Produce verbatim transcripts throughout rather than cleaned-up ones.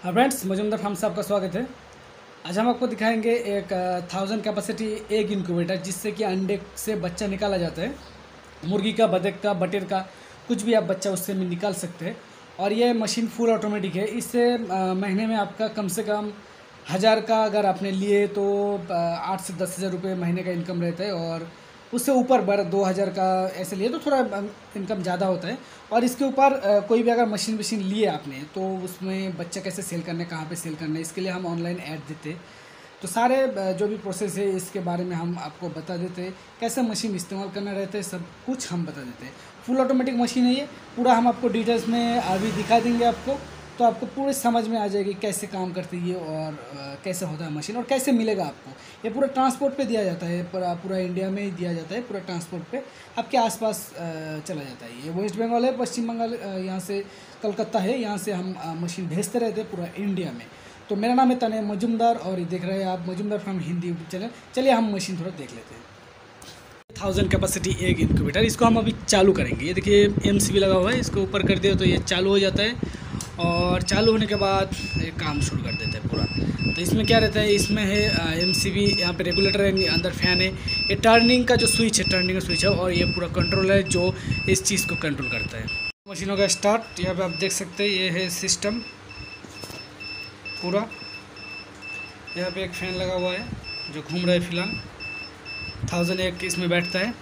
हाँ friends, Majumdar farm से आपका स्वागत है। आज हम आपको दिखाएंगे एक थाउजेंड कैपेसिटी एग इनक्यूबेटर, जिससे कि अंडे से बच्चा निकाला जाता है। मुर्गी का, बतख का, बटेर का, कुछ भी आप बच्चा उससे में निकाल सकते हैं। और ये मशीन फुल ऑटोमेटिक है। इससे महीने में आपका कम से कम हज़ार का अगर आपने लिए तो आठ से दस हज़ार रुपये महीने का इनकम रहता है, और उससे ऊपर बर दो हज़ार का ऐसे लिए तो थोड़ा इनकम ज़्यादा होता है। और इसके ऊपर कोई भी अगर मशीन मशीन लिए आपने तो उसमें बच्चा कैसे सेल करना है, कहाँ पे सेल करना है, इसके लिए हम ऑनलाइन ऐड देते हैं। तो सारे जो भी प्रोसेस है इसके बारे में हम आपको बता देते हैं। कैसे मशीन इस्तेमाल करना रहता है सब कुछ हम बता देते हैं। फुल ऑटोमेटिक मशीन है ये, पूरा हम आपको डिटेल्स में अभी दिखा देंगे आपको, तो आपको पूरे समझ में आ जाएगी कैसे काम करती है और कैसे होता है मशीन और कैसे मिलेगा आपको। ये पूरा ट्रांसपोर्ट पे दिया जाता है, पूरा पूरा इंडिया में ही दिया जाता है। पूरा ट्रांसपोर्ट पे आपके आसपास चला जाता है। ये वेस्ट बंगाल है, पश्चिम बंगाल, यहाँ से कलकत्ता है, यहाँ से हम मशीन भेजते रहते हैं पूरा इंडिया में। तो मेरा नाम है तनय मजुमदार और ये देख रहे हैं आप Majumdar farm Hindi YouTube channel. चलिए हम मशीन थोड़ा देख लेते हैं। थाउजेंड कैपेसिटी एग इनक्यूबेटर, इसको हम अभी चालू करेंगे। ये देखिए एम सी बी लगा हुआ है, इसको ऊपर कर दिया तो ये चालू हो जाता है। और चालू होने के बाद एक काम शुरू कर देते हैं पूरा। तो इसमें क्या रहता है, इसमें है एम सी बी, यहाँ पे रेगुलेटर है, अंदर फैन है, ये टर्निंग का जो स्विच है, टर्निंग का स्विच है, और ये पूरा कंट्रोल है जो इस चीज़ को कंट्रोल करता है। मशीनों का स्टार्ट यहाँ पे आप देख सकते हैं, ये है सिस्टम पूरा। यहाँ पे एक फ़ैन लगा हुआ है जो घूम रहा है फिलहाल। थाउजेंड एक इसमें बैठता है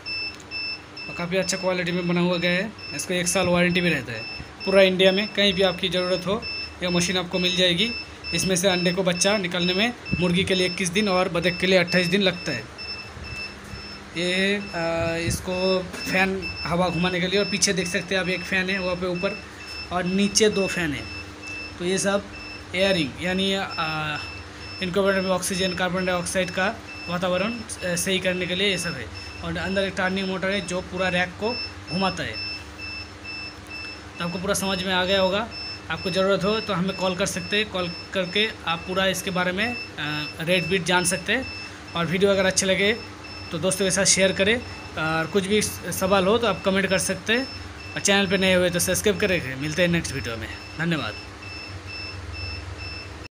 और काफ़ी अच्छा क्वालिटी में बना हुआ गया है। इसको एक साल वारंटी भी रहता है। पूरा इंडिया में कहीं भी आपकी ज़रूरत हो यह मशीन आपको मिल जाएगी। इसमें से अंडे को बच्चा निकालने में मुर्गी के लिए इक्कीस दिन और बतख के लिए अट्ठाईस दिन लगता है। ये आ, इसको फ़ैन हवा घुमाने के लिए, और पीछे देख सकते हैं आप एक फ़ैन है वहाँ पे ऊपर, और नीचे दो फ़ैन है। तो ये सब एयरिंग यानी इनक्यूबेटर में ऑक्सीजन, कार्बन डाइऑक्साइड का वातावरण सही करने के लिए ये सब है। और अंदर एक टर्निंग मोटर है जो पूरा रैक को घुमाता है। तो आपको पूरा समझ में आ गया होगा। आपको ज़रूरत हो तो हमें कॉल कर सकते हैं। कॉल करके आप पूरा इसके बारे में रेट बीट जान सकते हैं। और वीडियो अगर अच्छे लगे तो दोस्तों के साथ शेयर करें। और कुछ भी सवाल हो तो आप कमेंट कर सकते हैं। और चैनल पे नए हुए तो सब्सक्राइब करें। मिलते हैं नेक्स्ट वीडियो में। धन्यवाद।